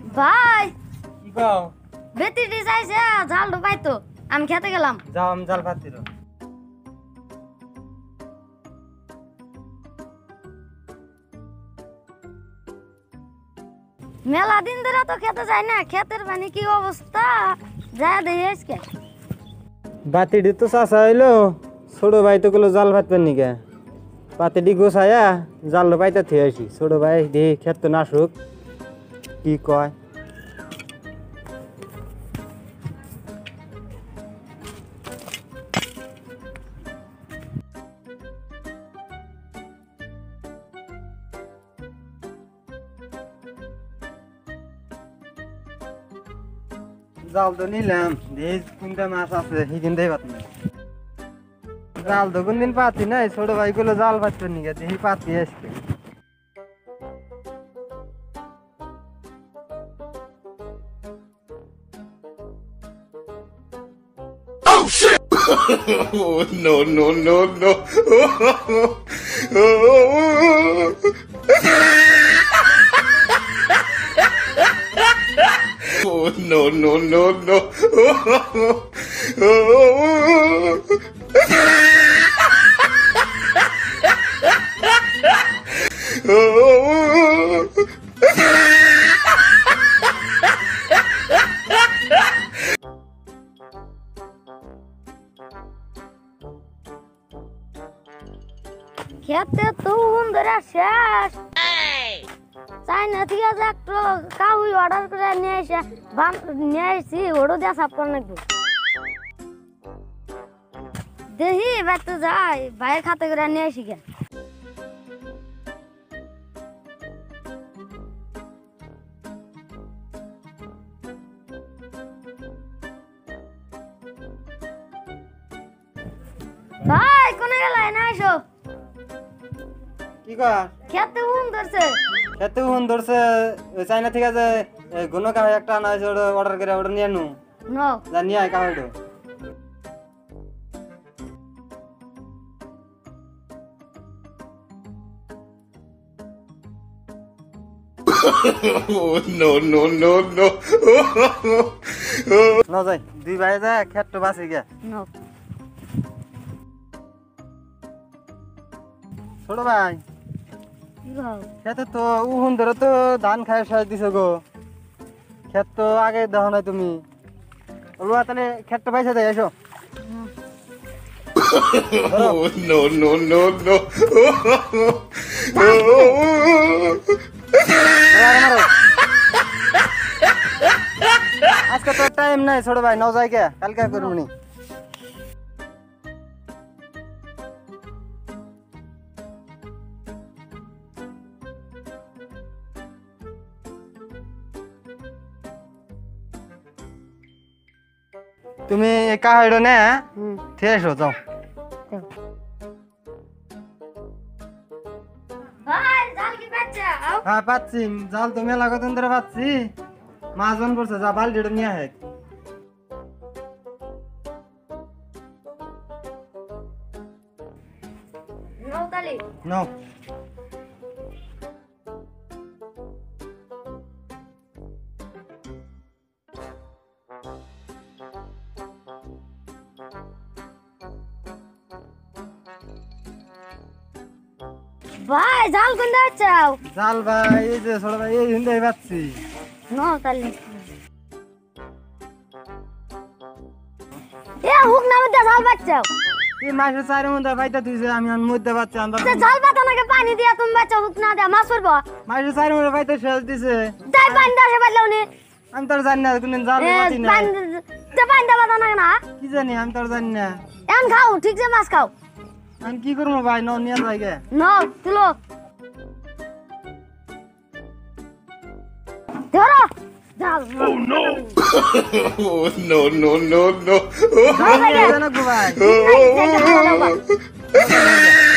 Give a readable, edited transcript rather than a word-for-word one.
ভাই কি কও বেতিটি চাইছে জাল ঢুকাইতো আমি খেতে গেলাম। যাও আমি জাল পাতি দাও। মেলা দিন ধরে তো খেতে যাই না, ক্ষেতের পানি কি অবস্থা যা দেখি আজকে। বাতিটি তো চাষা হইলো, ছোট ভাই তো গেলো জাল ভাতবেন নিকে, পাতিটি গোছায়া জাল পাইতে থিয়ে আসি। ছোট ভাই দেখি ক্ষেত তো নাশুক কি কয়। জাল তো নিলাম, দেখি কোনটা মাছ আছে সেদিন দেই পাত নাই। জাল তো কোনদিন পাতি নাই, ছোট ভাই গুলো জাল পাতবেন নিকে, দেখি পাতি আসবে। Oh no no no no! Oh no no no no! খেতে তো ধরে শেষ চাই না, ঠিক আছে একটু কাউই অর্ডার করে নিয়ে এসে নিয়ে এসেছি, ওরও দিয়ে সাফ করে নাকি দেখি ভাই তো যাই ভাইয়ের খাতে করে নিয়ে আসি গে। ভাই কোনে গেলে না এসো? কি কয় খেতে ধরছে। খেতে ধরছে চাইনা, ঠিক আছে গুণ কাহাই একটা আনা হয়েছে, ওটা অর্ডার করে ওটা নিয়ে নু যা নিয়ে আয় কাহাইটো। Oh no no no no! ন যাই দুই ভাই যায় খেত বাঁচি গে। ছোট ভাই খেতে তো উহুন ধরে তো ধান খাই শেষ দিছে গো, খেত তো আগে দেখো নাই তুমি। ওলুয়া তাহলে খেতটা পাইছে যাই এসো। Oh no no no no! আজকে তো টাইম নাই ছোট ভাই, নাও যাই কে কালকে করবনি। তুমি কাহাইডো নে ঠিক এসো যাও। হ্যাঁ পাচ্ছি, জাল তো মেলা কতদিন ধরে পাচ্ছি, মাছ জন করছে, যা বালতিটা নিয়ে আহে। নাও ভাই জাল কোন যাচ্ছাও? জাল ভাই এই যে ছোট ভাই এই হিন্দে পাচ্ছি। তাহলে এ হুক না মধ্যে জাল বাচ্চাও তিন মাসের চারের মধ্যে পাইতে দিছে, আমি আর মধ্যে পাচ্ছি। জাল পাতা নাকি পানি দিয়া তুমি বাচ্চা হুক না দেয়া মাছ পড়বো? মাসের চারের মধ্যে পাইতে শেষ দিছে। তাই পানি দাসে পারলেও নি আমি তো জানি না কোনদিন জাল পাতি না। পানি দেওয়া পাতা নাকি না কি জানি আমি তো জানি না। এখন খাও ঠিক আছে, মাছ খাও। আমি কি করবো ভাই, ন নিয়ে যাই গে। তুলো ধরো জাল। Oh no! Oh no no no no! ভাই